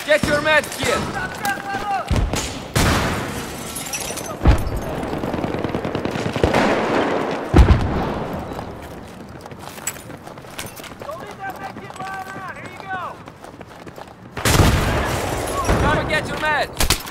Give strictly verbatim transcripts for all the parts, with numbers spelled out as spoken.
Get your med kit! Don't leave that med kit lying around. Here you go. Come and get your meds!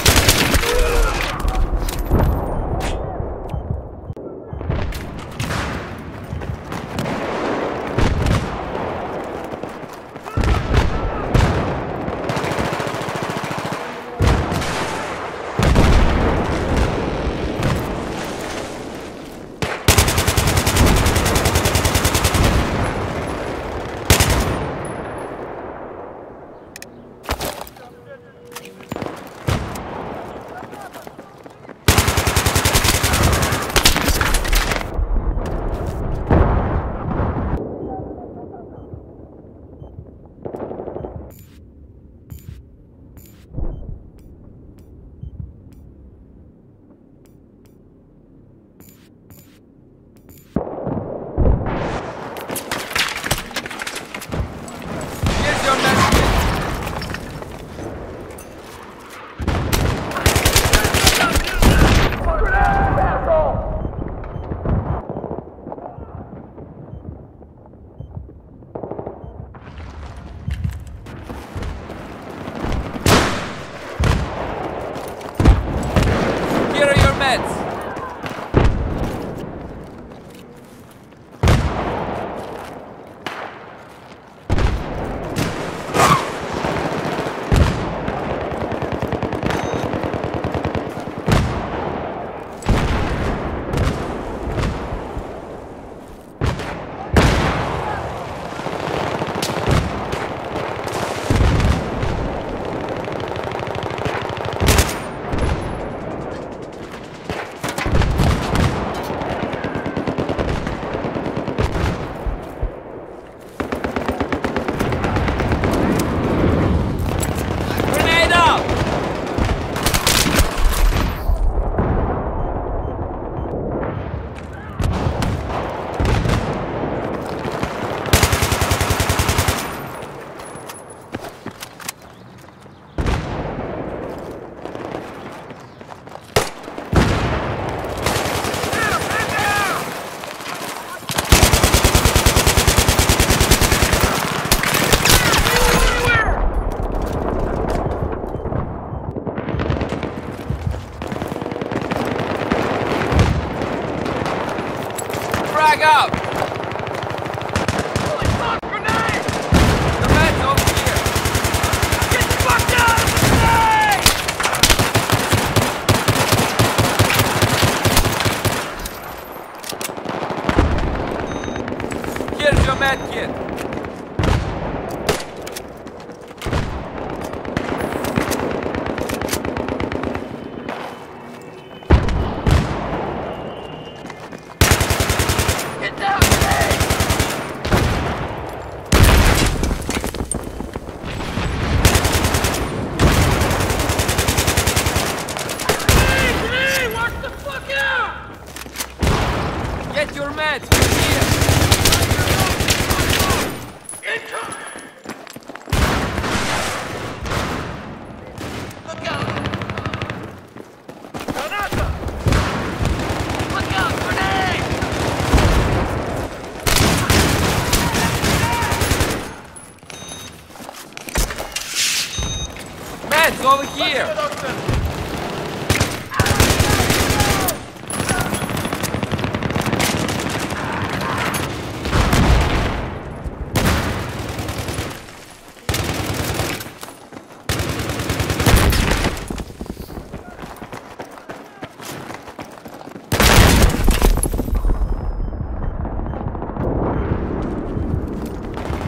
Frag out! Holy fuck, grenade! The man's over here! Get the fuck down! Grenade! Here's your med kit! Get down, grenade! Grenade, grenade! Watch the fuck out! Get your meds! We're here! Incoming! Look out! Granata! Look out, grenade! Meds over here!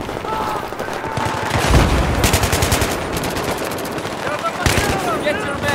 Get your meds!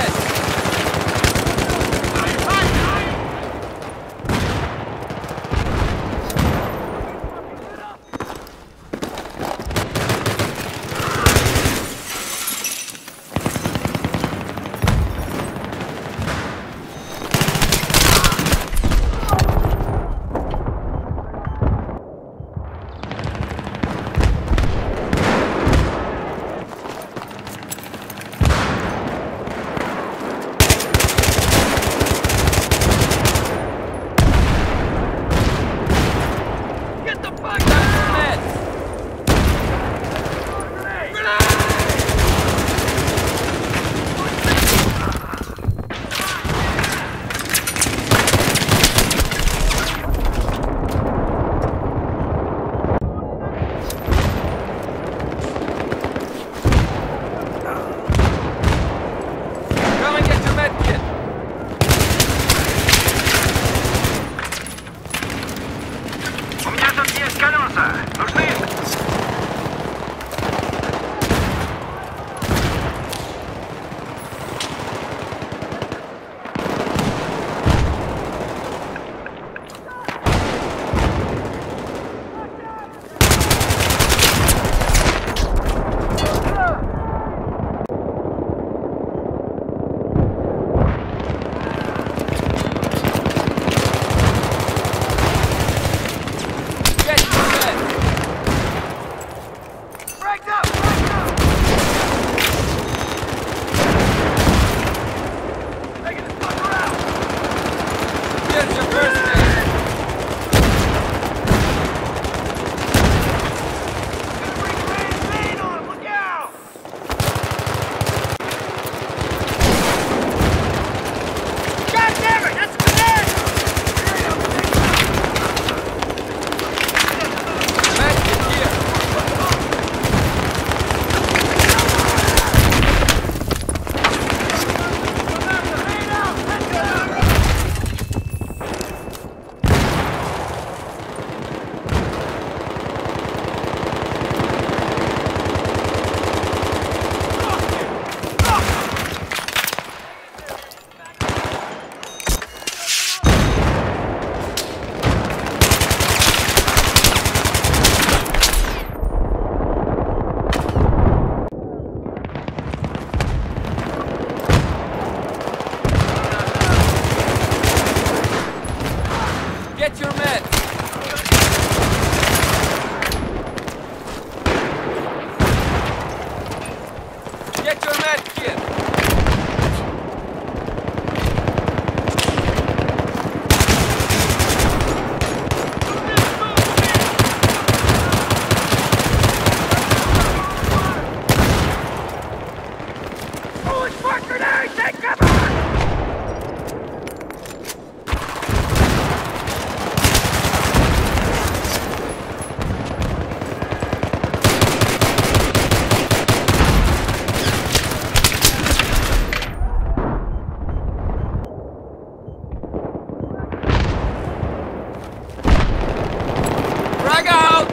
Frag out!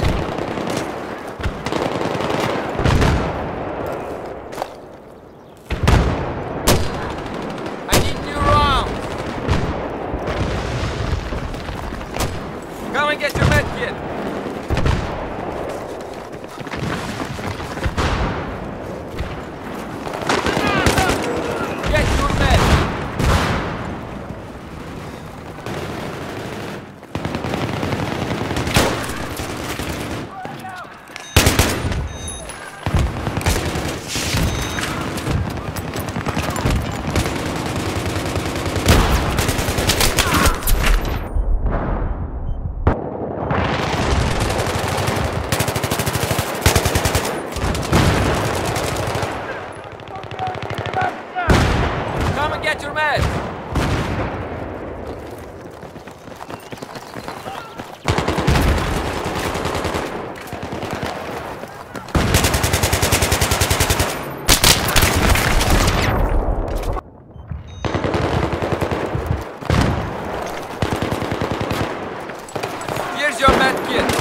I need new rounds. Come and get your med kit. Get your med. Come and get your meds! Here's your med kit!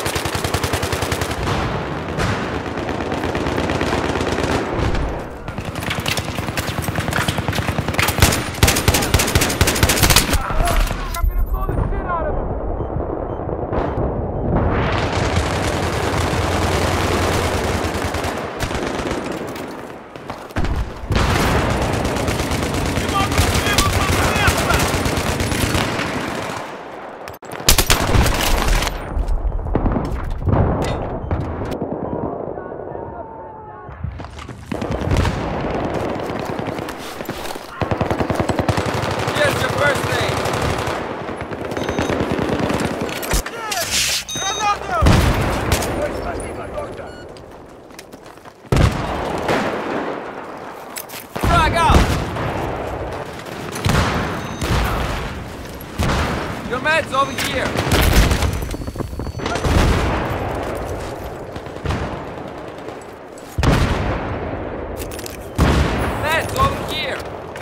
Here's your first aid! Frag out! Your meds over here! Meds over here!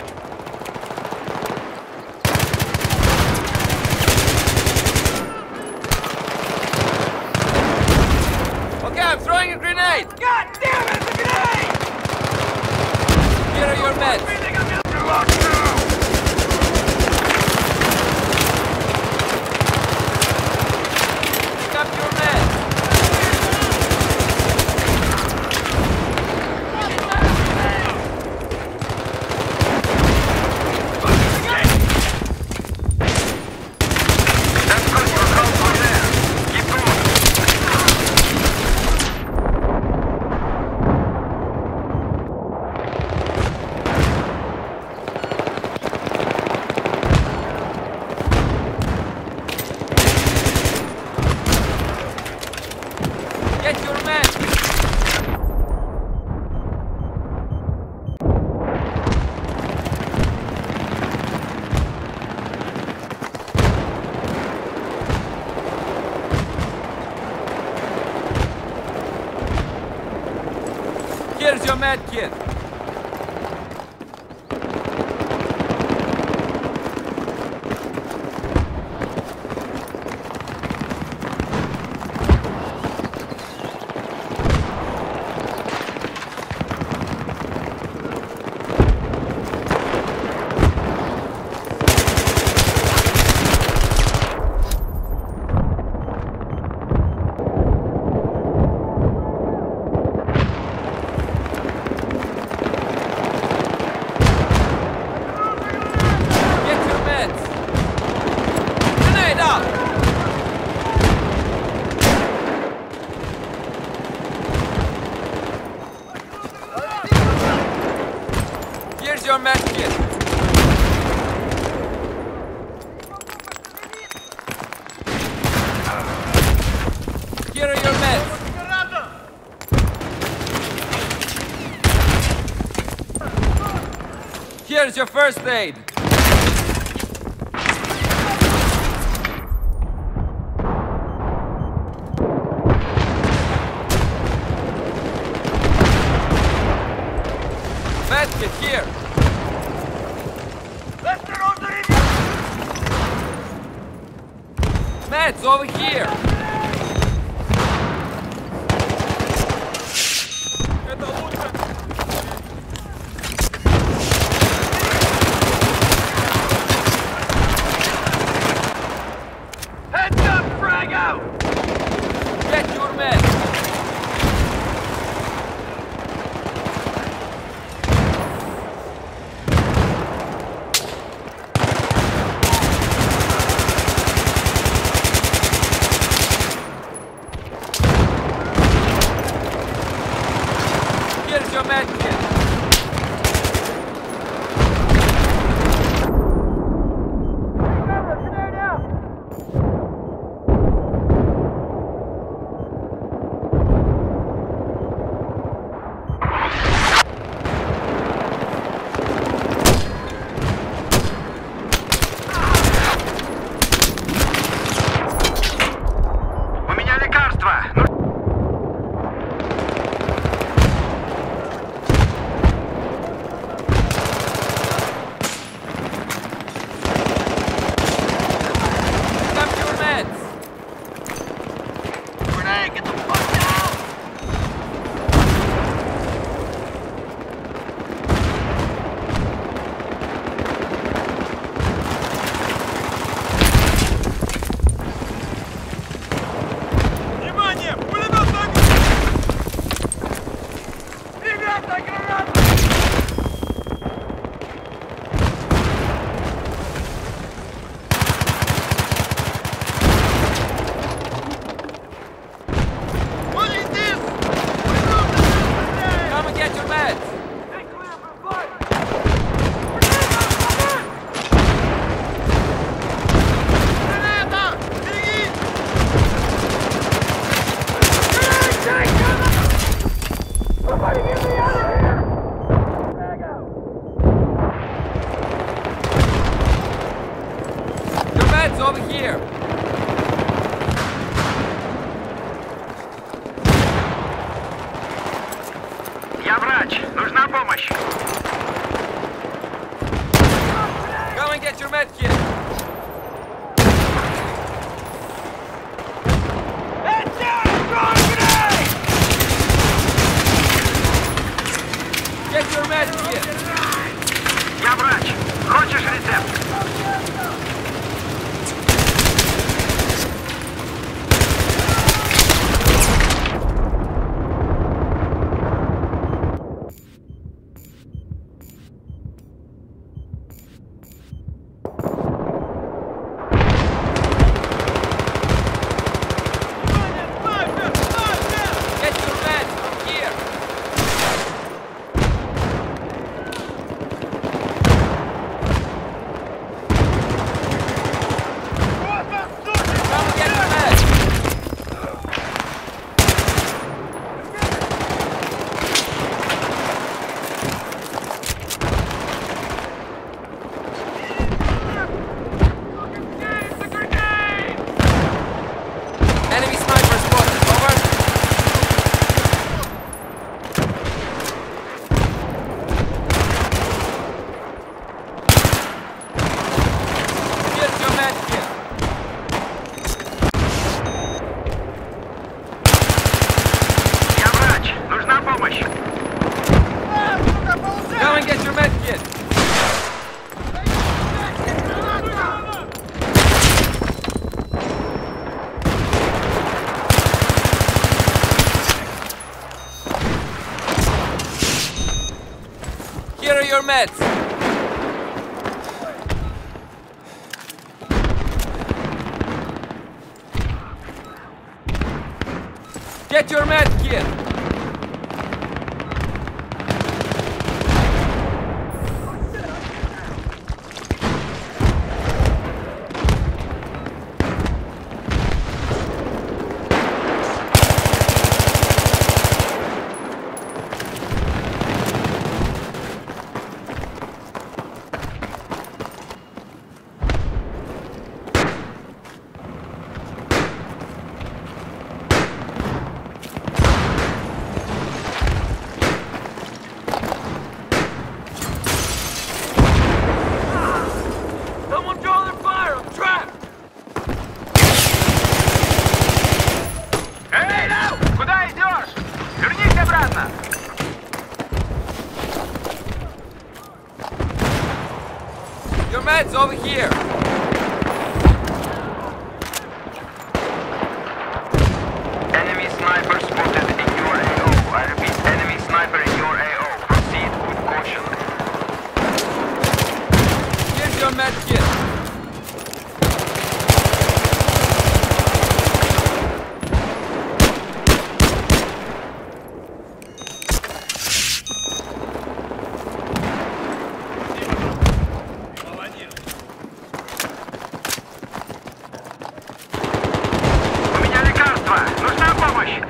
Okay, I'm throwing a grenade! God damn it, it's a grenade! Here are your meds! You're locked now! Pick up your meds! Get your meds! Here's your med kit! Get your meds! Grenade out! Here's your med kit! Here are your meds! Here's your first aid! Medkit here! Meds over here! Over here! Я врач. Нужна помощь. Go and get your med kit! Head down! Throw a grenade! Get your med kit! Я врач. Хочешь рецепт? Go and get your med kit! Here are your meds! Get your med kit! Meds over here! Enemy sniper spotted in your A O. I repeat, enemy sniper in your A O. Proceed with caution. Here's your med kit! У меня лекарство! Нужна помощь!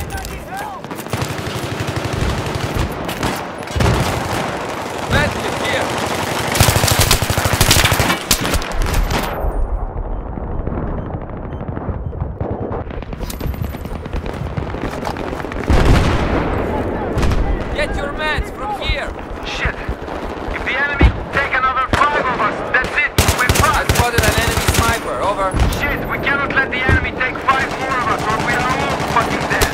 Med kit here! Get your meds from here! Shit! If the enemy take another five of us, that's it! We're I fucked! spotted an enemy sniper, over. Shit! We cannot let the enemy take five more of us or we are all fucking dead!